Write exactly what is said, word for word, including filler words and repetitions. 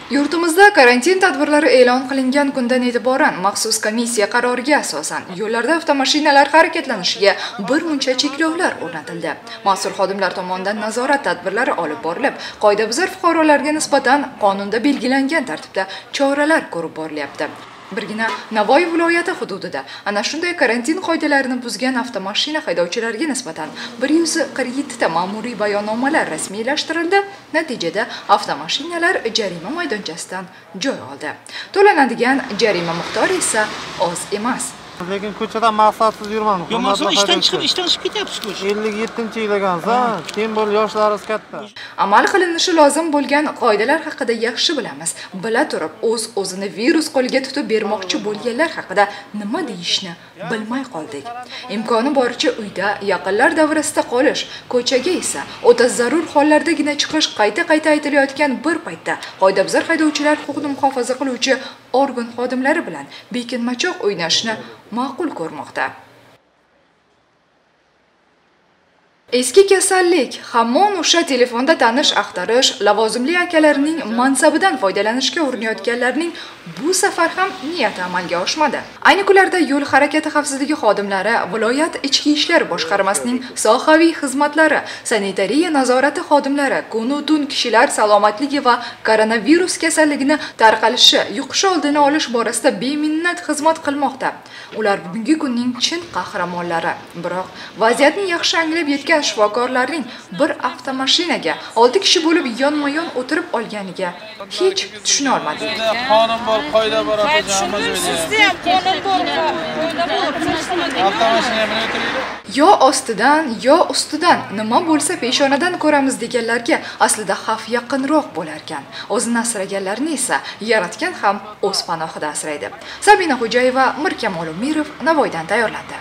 Yurtimizda karantin tadbirlari e'lon qilingan kundan e'tiboran maxsus komissiya qaroriga asosan yo'llarda avtomashinalar harakatlanishiga bir muncha cheklovlar o'rnatildi. Mas'ul xodimlar tomonidan nazorat tadbirlari olib borilib, qoidabuzar fuqarolarga nisbatan qonunda belgilangan tartibda choralar ko'rib borilyapti. Birgina Navoiy viloyati hududida ana shunday karantin qoidalarini buzgan avtomashina haydovchilariga nisbatan bir yuz qirq yetti ta ma'muriy bayonnomalar rasmiylashtirildi. Natijada avtomashinalar jarima maydonchasidan joy oldi. To'lanadigan jarima miqdori esa oz emas. Lekin ko'chada maqsadsiz yurmang. Yo'qsa ishdan chiqib, ishdan chiqib ketyapsiz-ku. ellik yettinchi yil ekansan, keyin bo'l yoshlaringiz katta. Amal qilinishi lozim bo'lgan qoidalar haqida yaxshi bilamiz. Bila turib, o'z o'zini virus qo'liga tutib bermoqchi bo'lganlar haqida nima deyishni bilmay qoldik. Imkoni boricha uyda, yaqinlar davrasida qolish, ko'chaga esa o'ta zarur hollardagina chiqish qayta-qayta aytilayotgan bir paytda qoidabuzar haydovchilar huquqni muhofaza qiluvchi organ xodimlari bilan bekinmachoq o'ynashni ma'qul ko'rmoqda. Eski kasallik, hamon o'sha telefonda tanish axtarish, lavozimli akalarining mansabidan foydalanishga urinayotganlarning bu safar ham niyati amalga oshmadi. Ayni kunlarda yo'l harakati xavfsizligi xodimlari, viloyat ichki ishlar boshqarmasining sohaviy xizmatlari, sanitariya nazorati xodimlari kun-tun kishilar salomatligi va koronavirus kasalligini tarqalishi, yuqishi oldini olish borasida beminnat xizmat qilmoqda. Ular bugungi kunning chin qahramonlari. Biroq vaziyatni yaxshi anglab yetgan shifokorlarning bir avtomashinaga olti kishi bo'lib yonma-yon o'tirib olganiga hech tushuna olmadik. Qonun bor, qoida bor, Sizda ham qonun bor, qoida bor. avtomashina bilan o'tiradi. Yo ostidan, yo ustidan nima bo'lsa peshonadan ko'ramiz deganlarga aslida xavf yaqinroq bo'lar ekan. O'zini asraganlarni esa yaratgan ham o'z panohida asraydi. Sabina Xo'jayeva, Mirkamol Umirov Navoiydan tayyorlandi.